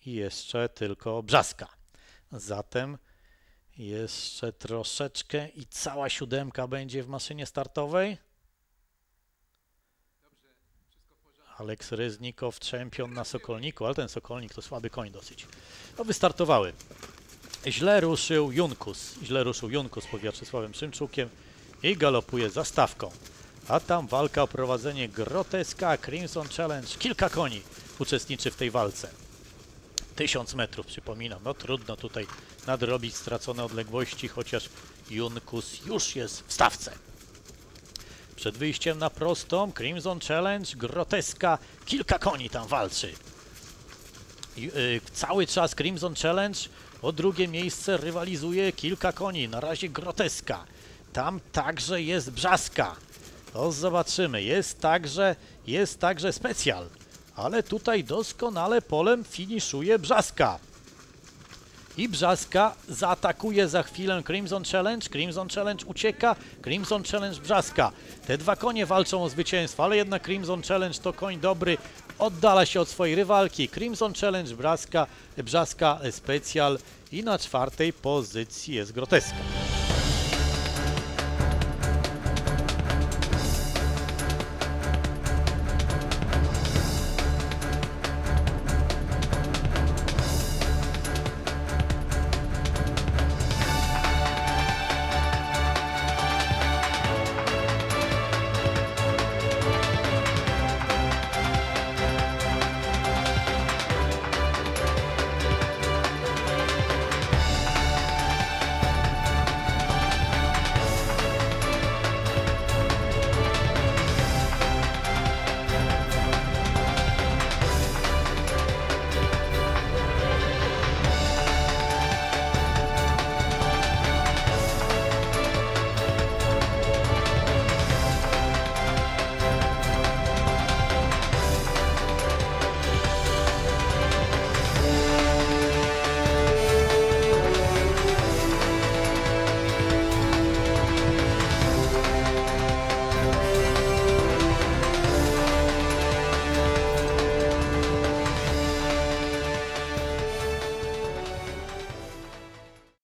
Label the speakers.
Speaker 1: i jeszcze tylko Brzaska. Zatem jeszcze troszeczkę i cała siódemka będzie w maszynie startowej. Aleks Ryznikow, czempion na Sokolniku, ale ten Sokolnik to słaby koń dosyć. No wystartowały. Źle ruszył Junkus pod Wiaczysławem Szymczukiem i galopuje za stawką. A tam walka o prowadzenie Groteska, Crimson Challenge, kilka koni uczestniczy w tej walce. 1000 metrów, przypominam, no trudno tutaj nadrobić stracone odległości, chociaż Junkus już jest w stawce. Przed wyjściem na prostą, Crimson Challenge, Groteska, kilka koni tam walczy. Cały czas Crimson Challenge o drugie miejsce rywalizuje kilka koni, na razie Groteska. Tam także jest Brzaska. To zobaczymy, jest także Specjal. Ale tutaj doskonale polem finiszuje Brzaska. I Brzaska zaatakuje za chwilę Crimson Challenge. Crimson Challenge ucieka. Crimson Challenge Brzaska. Te dwa konie walczą o zwycięstwo, ale jednak Crimson Challenge to koń dobry. Oddala się od swojej rywalki. Crimson Challenge Brzaska Specjal i na czwartej pozycji jest Groteska.